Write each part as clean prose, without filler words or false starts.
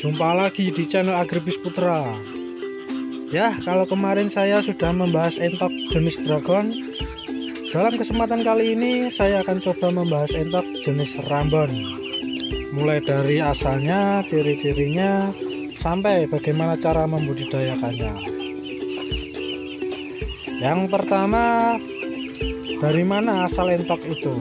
Jumpa lagi di channel Agribis Putra. Ya, kalau kemarin saya sudah membahas entok jenis dragon, dalam kesempatan kali ini saya akan coba membahas entok jenis rambon. Mulai dari asalnya, ciri-cirinya, sampai bagaimana cara membudidayakannya. Yang pertama, dari mana asal entok itu?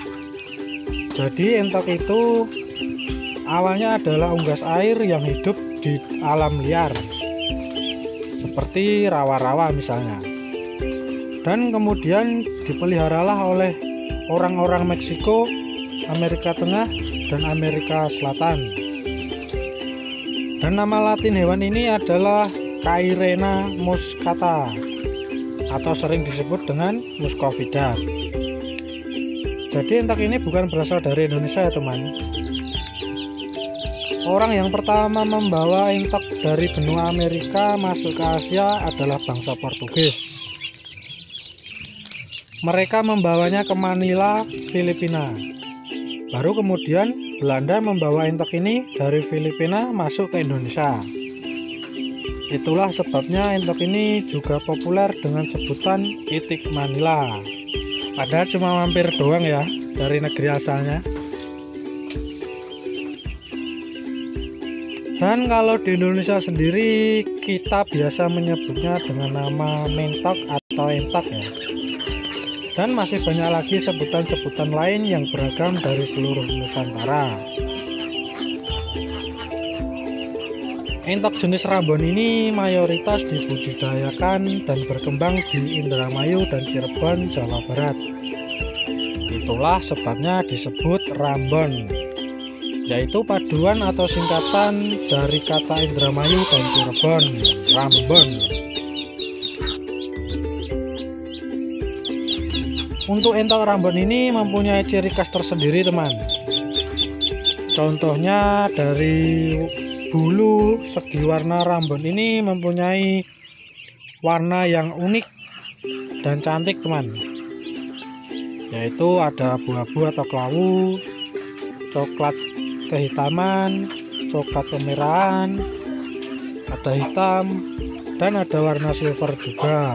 Jadi entok itu awalnya adalah unggas air yang hidup di alam liar, seperti rawa-rawa misalnya. Dan kemudian dipeliharalah oleh orang-orang Meksiko, Amerika Tengah, dan Amerika Selatan. Dan nama latin hewan ini adalah Cairena muscata, atau sering disebut dengan Muscovida. Jadi entok ini bukan berasal dari Indonesia ya teman. Orang yang pertama membawa entok dari benua Amerika masuk ke Asia adalah bangsa Portugis. Mereka membawanya ke Manila, Filipina. Baru kemudian Belanda membawa entok ini dari Filipina masuk ke Indonesia. Itulah sebabnya entok ini juga populer dengan sebutan itik Manila. Padahal cuma mampir doang ya dari negeri asalnya. Dan kalau di Indonesia sendiri kita biasa menyebutnya dengan nama mentok atau entok ya. Dan masih banyak lagi sebutan-sebutan lain yang beragam dari seluruh Nusantara. Entok jenis rambon ini mayoritas dibudidayakan dan berkembang di Indramayu dan Cirebon, Jawa Barat. Itulah sebabnya disebut rambon, yaitu paduan atau singkatan dari kata Indramayu dan Cirebon, rambon. Untuk entok rambon ini mempunyai ciri khas tersendiri teman. Contohnya dari bulu segi warna rambon ini mempunyai warna yang unik dan cantik teman, yaitu ada abu-abu atau kelawu, coklat kehitaman, coklat kemerahan, ada hitam, dan ada warna silver juga.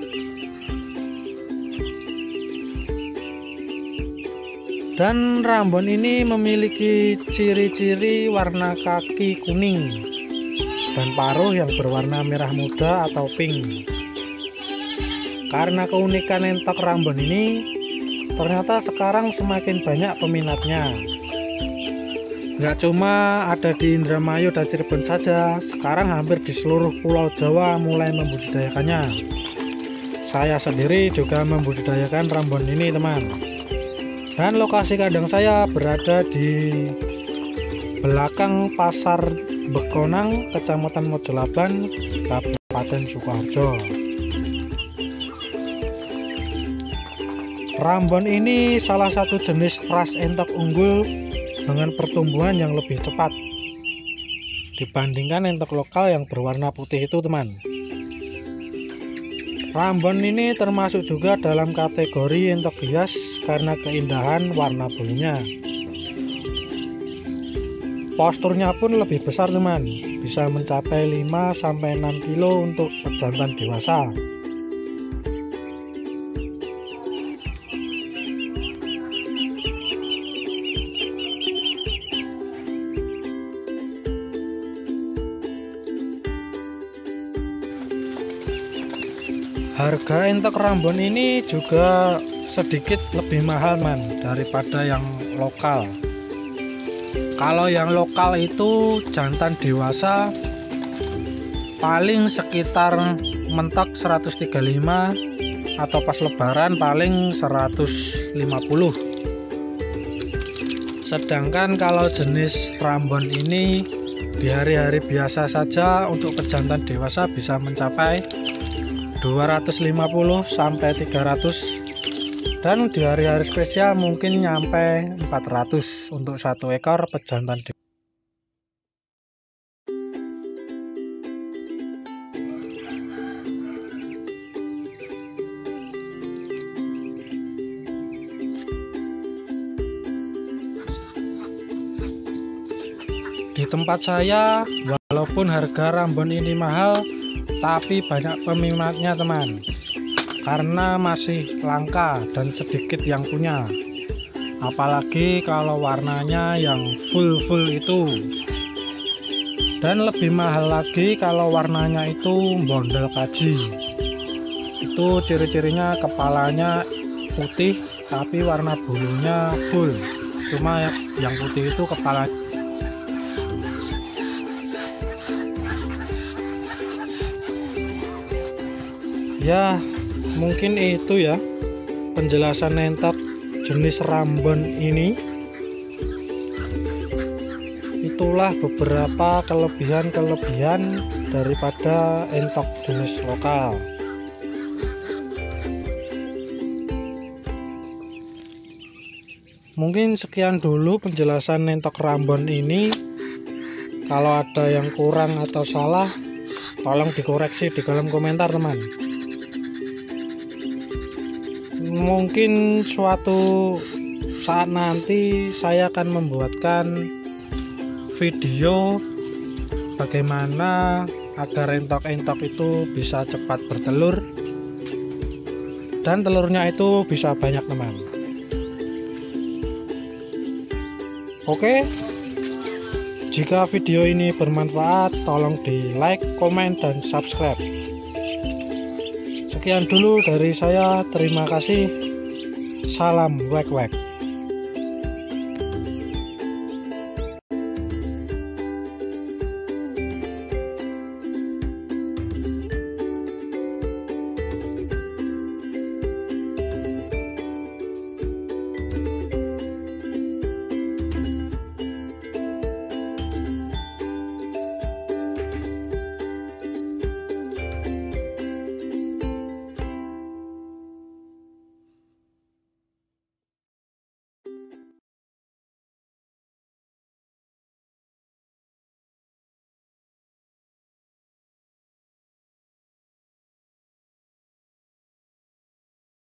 Dan rambon ini memiliki ciri-ciri warna kaki kuning dan paruh yang berwarna merah muda atau pink. Karena keunikan entok rambon ini, ternyata sekarang semakin banyak peminatnya. Nggak cuma ada di Indramayu dan Cirebon saja, sekarang hampir di seluruh pulau Jawa mulai membudidayakannya. Saya sendiri juga membudidayakan rambon ini teman. Dan lokasi kandang saya berada di belakang Pasar Bekonang, Kecamatan Mojolaban, Kabupaten Sukoharjo. Rambon ini salah satu jenis ras entok unggul dengan pertumbuhan yang lebih cepat dibandingkan entok lokal yang berwarna putih itu teman. Rambon ini termasuk juga dalam kategori entok hias karena keindahan warna bulunya. Posturnya pun lebih besar teman, bisa mencapai 5-6 kilo untuk pejantan dewasa. Harga entok rambon ini juga sedikit lebih mahal man daripada yang lokal. Kalau yang lokal itu jantan dewasa paling sekitar mentok 135 atau pas lebaran paling 150. Sedangkan kalau jenis rambon ini di hari-hari biasa saja untuk pejantan dewasa bisa mencapai 250 sampai 300, dan di hari-hari spesial mungkin nyampe 400 untuk satu ekor pejantan dewasa. Di tempat saya, walaupun harga Rambon ini mahal, tapi banyak peminatnya teman, karena masih langka dan sedikit yang punya. Apalagi kalau warnanya yang full itu. Dan lebih mahal lagi kalau warnanya itu bondel kaji. Itu ciri-cirinya kepalanya putih tapi warna bulunya full. Cuma yang putih itu kepala. Ya, mungkin itu ya penjelasan entok jenis Rambon ini. Itulah beberapa kelebihan daripada entok jenis lokal. Mungkin sekian dulu penjelasan entok Rambon ini. Kalau ada yang kurang atau salah, tolong dikoreksi di kolom komentar teman. Mungkin suatu saat nanti saya akan membuatkan video bagaimana agar entok-entok itu bisa cepat bertelur dan telurnya itu bisa banyak teman. Oke, jika video ini bermanfaat tolong di like, komen, dan subscribe. Sekian dulu dari saya, terima kasih. Salam wek-wek.